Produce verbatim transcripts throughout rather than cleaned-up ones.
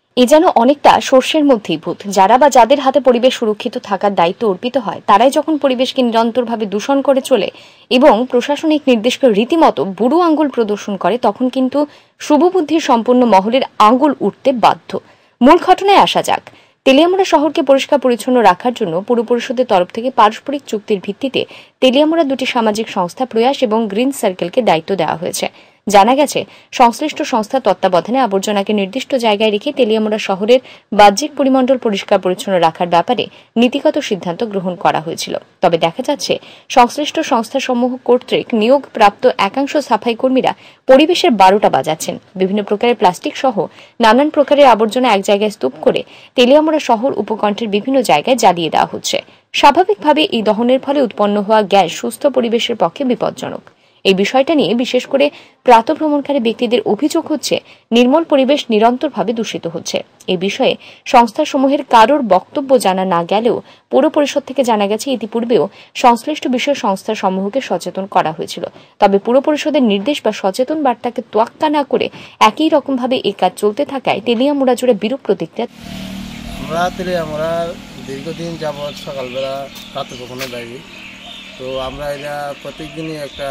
এ যেন অনেকটা সর্ষের মধ্যেই ভূত। যারা বা যাদের হাতে পরিবেশ সুরক্ষিত থাকার দায়িত্ব অর্পিত হয়, তারাই যখন পরিবেশকে নিরন্তরভাবে দূষণ করে চলে এবং প্রশাসনিক নির্দেশকে রীতিমতো বুড়ো আঙ্গুল প্রদর্শন করে, তখন কিন্তু শুভবুদ্ধির সম্পন্ন মহলের আঙ্গুল উঠতে বাধ্য। মূল ঘটনায় আসা যাক। তেলিয়ামুড়া শহরকে পরিষ্কার পরিচ্ছন্ন রাখার জন্য পুর পরিষদের তরফ থেকে পারস্পরিক চুক্তির ভিত্তিতে তেলিয়ামুড়া দুটি সামাজিক সংস্থা প্রয়াস এবং গ্রিন সার্কেলকে দায়িত্ব দেওয়া হয়েছে। জানা গেছে, সংশ্লিষ্ট সংস্থার তত্ত্বাবধানে আবর্জনাকে নির্দিষ্ট জায়গায় রেখে তেলিয়ামুড়া শহরের বাহ্যিক পরিমণ্ডল পরিষ্কার পরিচ্ছন্ন রাখার ব্যাপারে নীতিগত সিদ্ধান্ত গ্রহণ করা হয়েছিল। তবে দেখা যাচ্ছে, সংশ্লিষ্ট সংস্থাসমূহ কর্তৃক নিয়োগপ্রাপ্ত একাংশ সাফাই কর্মীরা পরিবেশের বারোটা বাজাচ্ছেন। বিভিন্ন প্রকারের প্লাস্টিক সহ নানান প্রকারের আবর্জনা এক জায়গায় স্তূপ করে তেলিয়ামুড়া শহর উপকণ্ঠের বিভিন্ন জায়গায় জ্বালিয়ে দেওয়া হচ্ছে। স্বাভাবিকভাবে এই দহনের ফলে উৎপন্ন হওয়া গ্যাস সুস্থ পরিবেশের পক্ষে বিপজ্জনক। এই বিষয়টা নিয়ে বিশেষ করে প্রাতঃভ্রমণকারী ব্যক্তিদের অভিযোগ হচ্ছে, নির্মল পরিবেশ নিরন্তরভাবে দূষিত হচ্ছে। এই বিষয়ে সংস্থাসমূহের কারোর বক্তব্য জানা না গেলেও পৌর পরিষদ থেকে জানা গেছে, ইতিপূর্বেও সংশ্লিষ্ট বিষয়ে সংস্থাসমূহকে সচেতন করা হয়েছিল। তবে পৌর পরিষদের নির্দেশ বা সচেতন বার্তাকে তোয়াক্কা না করে একই রকমভাবে এই কাজ চলতে থাকায় তেলিয়ামুড়া জুড়ে বিরূপ প্রতিক্রিয়া। আমরা তেলিয়ামুড়া দীর্ঘদিন যাবৎ সকালবেলা প্রাতঃভ্রমণে যাই। তো আমরা এটা প্রত্যেকদিনই একটা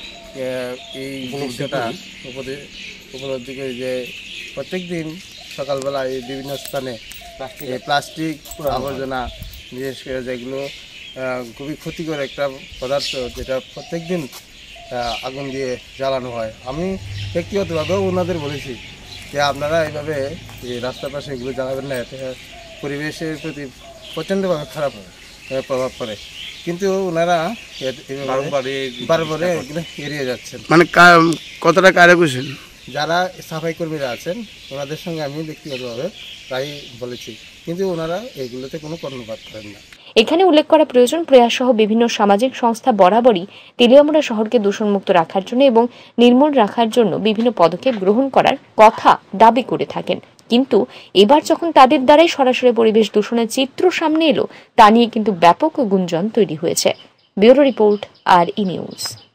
এই বিষয়টা উপলব্ধি করি যে প্রত্যেক দিন সকালবেলা এই বিভিন্ন স্থানে প্লাস্টিক আবর্জনা, বিশেষ করে যেগুলো খুবই ক্ষতিকর একটা পদার্থ, যেটা প্রত্যেক দিন আগুন দিয়ে জ্বালানো হয়। আমি ব্যক্তিগতভাবেও ওনাদের বলেছি যে আপনারা এইভাবে রাস্তার পাশে এগুলো জ্বালাবেন না, এতে পরিবেশের প্রতি প্রচণ্ডভাবে খারাপ প্রভাব পড়ে। কিন্তু ওনারা বারবারে এগুলো এড়িয়ে যাচ্ছেন। মানে কতটা কারে বুঝেন? যারা সাফাই কর্মীরা আছেন ওনাদের সঙ্গে আমি ব্যক্তিগতভাবে প্রায় বলেছি, কিন্তু ওনারা এগুলোতে কোনো কর্ণপাত করেন না। এখানে উল্লেখ করা প্রয়োজন, প্রয়াস সহ বিভিন্ন সামাজিক সংস্থা বরাবরই তেলিয়ামুড়া শহরকে দূষণমুক্ত রাখার জন্য এবং নির্মল রাখার জন্য বিভিন্ন পদক্ষেপ গ্রহণ করার কথা দাবি করে থাকেন। কিন্তু এবার যখন তাদের দ্বারাই সরাসরি পরিবেশ দূষণের চিত্র সামনে এলো, তা নিয়ে কিন্তু ব্যাপক গুঞ্জন তৈরি হয়েছে। Bureau report, R E news.